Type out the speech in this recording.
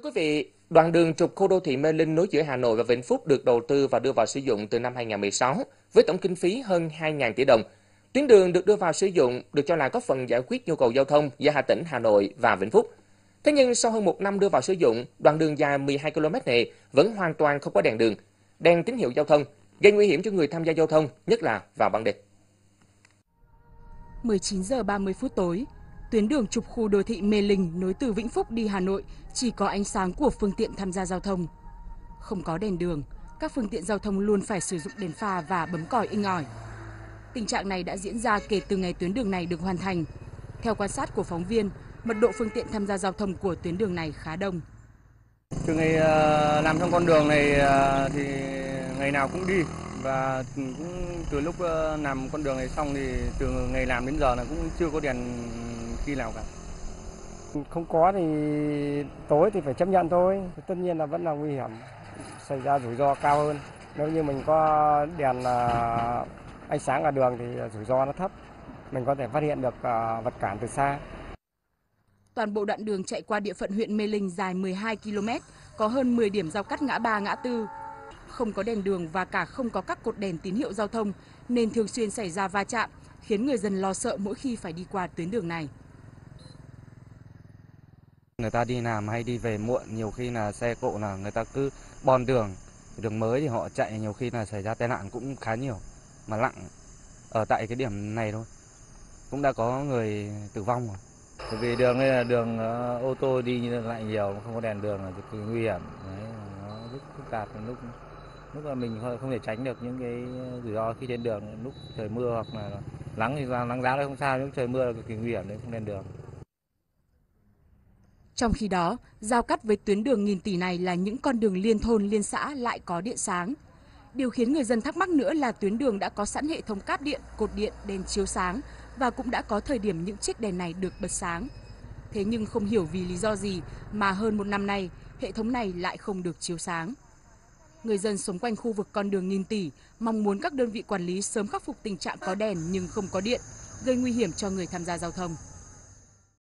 quý vị, đoạn đường trục khu đô thị Mê Linh nối giữa Hà Nội và Vĩnh Phúc được đầu tư và đưa vào sử dụng từ năm 2016 với tổng kinh phí hơn 2.000 tỷ đồng. Tuyến đường được đưa vào sử dụng được cho là có phần giải quyết nhu cầu giao thông giữa hai tỉnh Hà Nội và Vĩnh Phúc. Thế nhưng sau hơn một năm đưa vào sử dụng, đoạn đường dài 12 km này vẫn hoàn toàn không có đèn đường, đèn tín hiệu giao thông, gây nguy hiểm cho người tham gia giao thông, nhất là vào ban đêm. 19 giờ 30 phút tối, tuyến đường trục khu đô thị Mê Linh nối từ Vĩnh Phúc đi Hà Nội chỉ có ánh sáng của phương tiện tham gia giao thông. Không có đèn đường, các phương tiện giao thông luôn phải sử dụng đèn pha và bấm còi inh ỏi. Tình trạng này đã diễn ra kể từ ngày tuyến đường này được hoàn thành. Theo quan sát của phóng viên, mật độ phương tiện tham gia giao thông của tuyến đường này khá đông. Từ ngày làm xong con đường này thì ngày nào cũng đi, và cũng từ lúc làm con đường này xong thì từ ngày làm đến giờ là cũng chưa có đèn khi nào cả. Không có thì tối thì phải chấp nhận thôi, tất nhiên là vẫn là nguy hiểm, xảy ra rủi ro cao hơn. Nếu như mình có đèn ánh sáng ở đường thì rủi ro nó thấp, mình có thể phát hiện được vật cản từ xa. Toàn bộ đoạn đường chạy qua địa phận huyện Mê Linh dài 12 km, có hơn 10 điểm giao cắt ngã ba ngã tư. Không có đèn đường và cả không có các cột đèn tín hiệu giao thông nên thường xuyên xảy ra va chạm, khiến người dân lo sợ mỗi khi phải đi qua tuyến đường này. Người ta đi làm hay đi về muộn, nhiều khi là xe cộ là người ta cứ bon đường, đường mới thì họ chạy nhiều khi là xảy ra tai nạn cũng khá nhiều, mà nặng ở tại cái điểm này thôi. Cũng đã có người tử vong rồi. Bởi vì đường này là đường ô tô đi như lại nhiều, không có đèn đường là cực kỳ nguy hiểm. Đấy, nó rất phức tạp, lúc mà mình không thể tránh được những cái rủi ro khi trên đường, lúc trời mưa hoặc là nắng thì nắng giáo đấy không sao, lúc trời mưa là cực kỳ nguy hiểm đấy, không đèn đường. Trong khi đó, giao cắt với tuyến đường nghìn tỷ này là những con đường liên thôn liên xã lại có điện sáng. Điều khiến người dân thắc mắc nữa là tuyến đường đã có sẵn hệ thống cáp điện, cột điện, đèn chiếu sáng và cũng đã có thời điểm những chiếc đèn này được bật sáng. Thế nhưng không hiểu vì lý do gì mà hơn một năm nay, hệ thống này lại không được chiếu sáng. Người dân sống quanh khu vực con đường nghìn tỷ mong muốn các đơn vị quản lý sớm khắc phục tình trạng có đèn nhưng không có điện, gây nguy hiểm cho người tham gia giao thông.